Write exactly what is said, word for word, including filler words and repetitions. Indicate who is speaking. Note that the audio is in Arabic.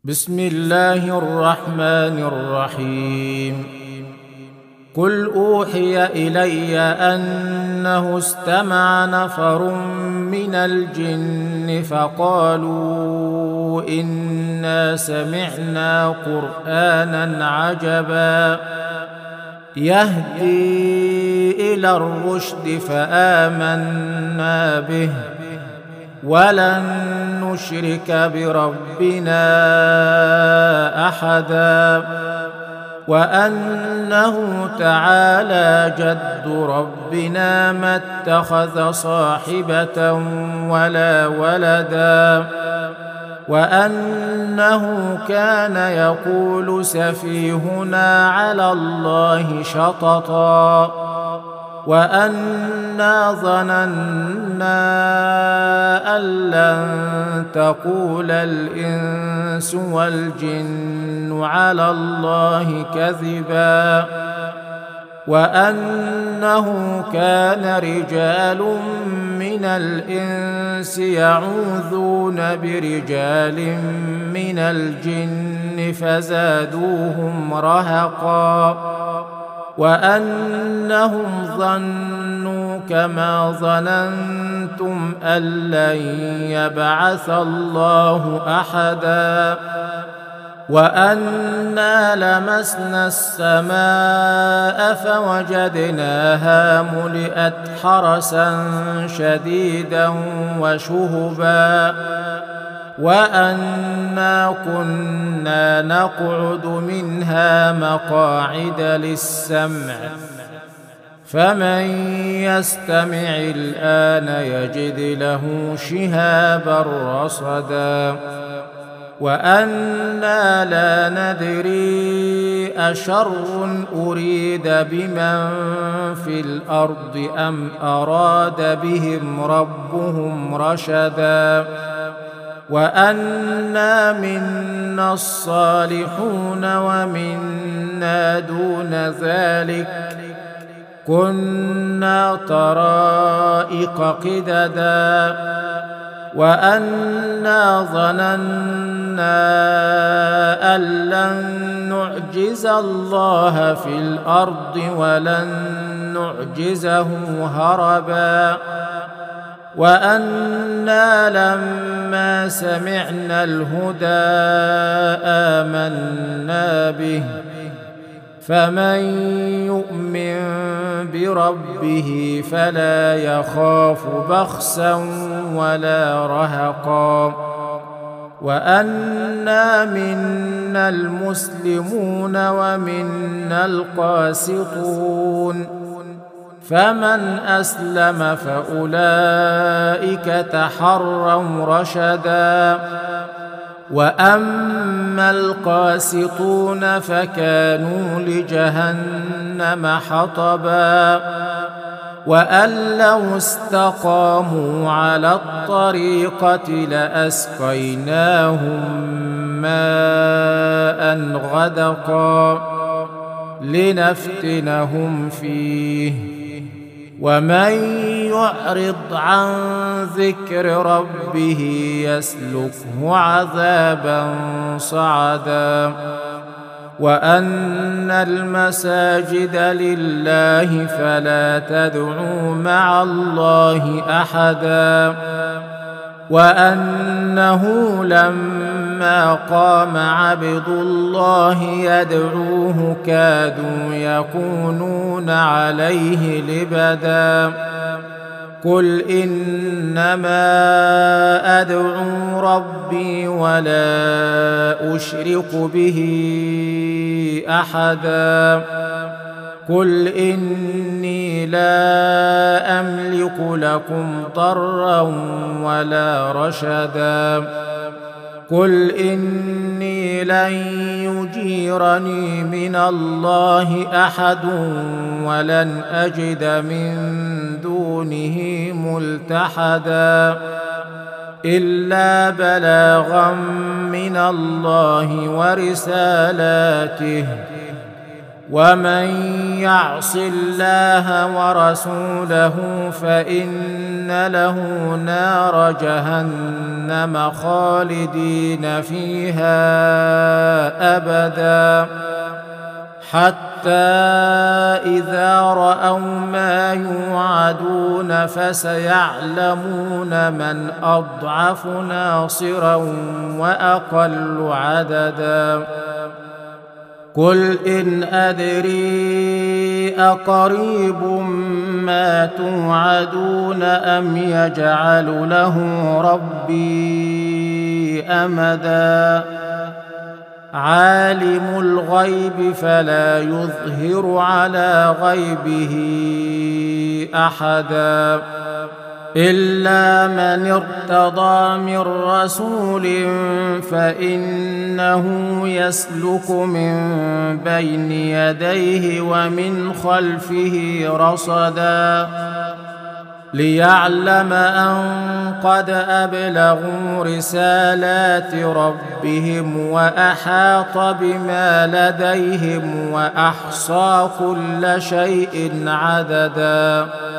Speaker 1: بسم الله الرحمن الرحيم قل أوحي إلي أنه استمع نفر من الجن فقالوا إنا سمعنا قرآنا عجبا يهدي إلى الرشد فآمنا به ولن نشرك بربنا أحدا وأنه تعالى جد ربنا ما اتخذ صاحبة ولا ولدا وأنه كان يقول سفيهنا على الله شططا وأنا ظننا أن لن تقول الإنس والجن على الله كذبا وأنه كان رجال من الإنس يعوذون برجال من الجن فزادوهم رهقا وأنهم ظنوا كما ظننتم أن لن يبعث الله أحدا وأنا لمسنا السماء فوجدناها ملئت حرسا شديدا وشهبا وأنا كنا نقعد منها مقاعد للسمع فمن يستمع الآن يجد له شهابا رصدا وأنا لا ندري أشر أريد بمن في الأرض أم أراد بهم ربهم رشدا وأنا منا الصالحون ومنا دون ذلك كنا طرائق قددا وأنا ظننا أن لن نعجز الله في الأرض ولن نعجزه هربا وأنا لما سمعنا الهدى آمنا به فمن يؤمن بربه فلا يخاف بخسا ولا رهقا وأنا منا المسلمون ومنا القاسطون فمن أسلم فأولئك تحروا رشدا وأما القاسطون فكانوا لجهنم حطبا وأن لو استقاموا على الطريقة لأسقيناهم ماء غدقا لنفتنهم فيه ومن يعرض عن ذكر ربه يسلكه عذابا صعدا وأن المساجد لله فلا تدعوا مع الله أحدا وأنه لما قام عبد الله يدعوه كادوا يكونون عليه لبدا قل إنما أدعو ربي ولا أشرك به أحدا قل إني لا أملك لكم ضرا ولا رشدا قل إني لن يجيرني من الله أحد ولن أجد من دونه ملتحدا إلا بلاغا من الله ورسالاته ومن يعص الله ورسوله فإن له نار جهنم خالدين فيها أبدا حتى إذا رأوا ما يوعدون فسيعلمون من أضعف ناصرا وأقل عددا قل إن أدري أقريب ما توعدون أم يجعل له ربي أمدا عالم الغيب فلا يظهر على غيبه أحدا إلا من ارتضى من رسول فإنه يسلك من بين يديه ومن خلفه رصدا ليعلم أن قد أبلغوا رسالات ربهم وأحاط بما لديهم وأحصى كل شيء عددا